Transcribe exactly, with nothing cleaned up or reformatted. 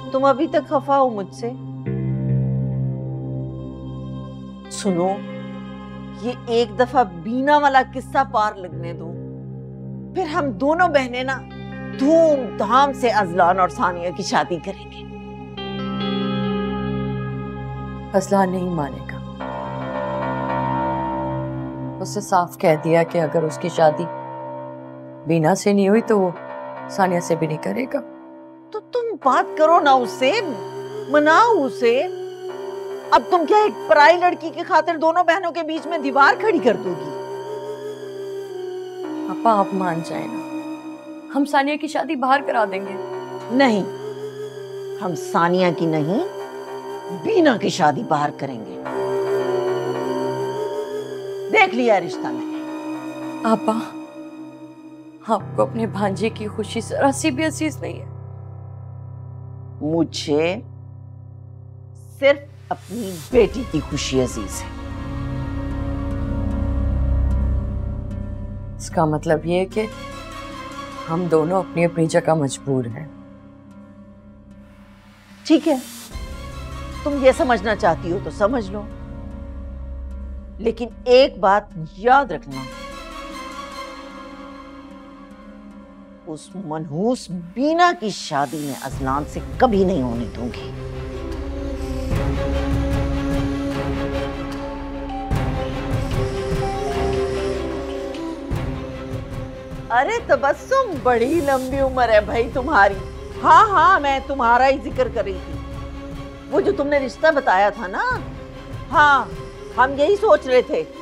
तुम अभी तक खफा हो मुझसे? सुनो, ये एक दफा बीना वाला किस्सा पार लगने दो, फिर हम दोनों बहनें ना धूमधाम से अजलान और सानिया की शादी करेंगे। अजलान नहीं मानेगा। उससे साफ कह दिया कि अगर उसकी शादी बीना से नहीं हुई तो वो सानिया से भी नहीं करेगा। तो तुम बात करो ना उससे, मनाओ उसे। अब तुम क्या एक पराई लड़की की खातिर दोनों बहनों के बीच में दीवार खड़ी कर दोगी? पापा आप मान जाए ना, हम सानिया की शादी बाहर करा देंगे। नहीं, हम सानिया की नहीं बीना की शादी बाहर करेंगे। देख लिया रिश्ता मैंने। आपा, आपको अपने भांजे की खुशी जरा सी भी अजीज नहीं है? मुझे सिर्फ अपनी बेटी की खुशी अजीज है। इसका मतलब ये है कि हम दोनों अपनी अपनी जगह मजबूर हैं। ठीक है, तुम ये समझना चाहती हो तो समझ लो, लेकिन एक बात याद रखना, उस मनहूस बीना की शादी में अजलान से कभी नहीं होने दूंगी। अरे तबस्सुम, बड़ी लंबी उम्र है भाई तुम्हारी। हाँ हाँ, मैं तुम्हारा ही जिक्र कर रही थी। वो जो तुमने रिश्ता बताया था ना, हाँ हम यही सोच रहे थे